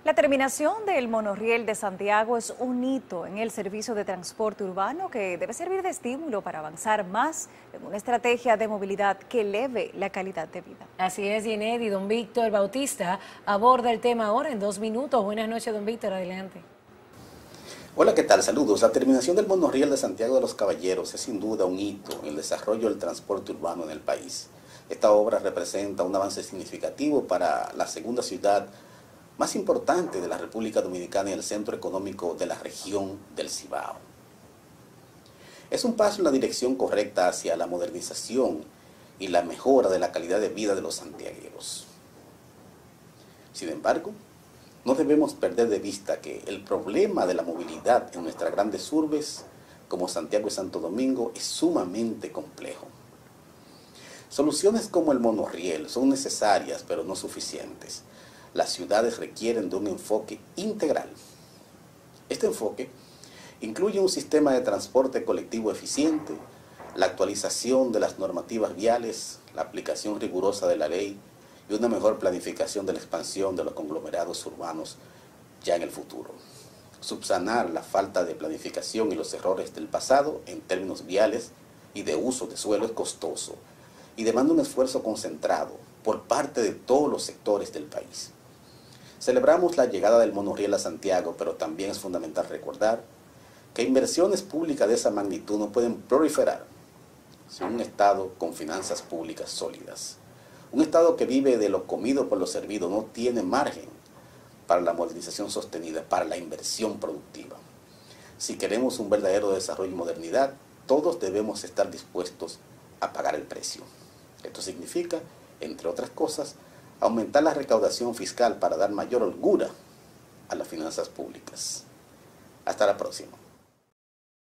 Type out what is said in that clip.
La terminación del monorriel de Santiago es un hito en el servicio de transporte urbano que debe servir de estímulo para avanzar más en una estrategia de movilidad que eleve la calidad de vida. Así es, Ginette, y don Víctor Bautista aborda el tema ahora en 2 minutos. Buenas noches, don Víctor, adelante. Hola, ¿qué tal? Saludos. La terminación del monorriel de Santiago de los Caballeros es sin duda un hito en el desarrollo del transporte urbano en el país. Esta obra representa un avance significativo para la segunda ciudad más importante de la República Dominicana y el centro económico de la región del Cibao. Es un paso en la dirección correcta hacia la modernización y la mejora de la calidad de vida de los santiagueros. Sin embargo, no debemos perder de vista que el problema de la movilidad en nuestras grandes urbes, como Santiago y Santo Domingo, es sumamente complejo. Soluciones como el monorriel son necesarias, pero no suficientes. Las ciudades requieren de un enfoque integral. Este enfoque incluye un sistema de transporte colectivo eficiente, la actualización de las normativas viales, la aplicación rigurosa de la ley y una mejor planificación de la expansión de los conglomerados urbanos ya en el futuro. Subsanar la falta de planificación y los errores del pasado en términos viales y de uso de suelo es costoso y demanda un esfuerzo concentrado por parte de todos los sectores del país. Celebramos la llegada del monorriel a Santiago, pero también es fundamental recordar que inversiones públicas de esa magnitud no pueden proliferar sin un Estado con finanzas públicas sólidas. Un Estado que vive de lo comido por lo servido no tiene margen para la modernización sostenida, para la inversión productiva. Si queremos un verdadero desarrollo y modernidad, todos debemos estar dispuestos a pagar el precio. Esto significa, entre otras cosas, aumentar la recaudación fiscal para dar mayor holgura a las finanzas públicas. Hasta la próxima.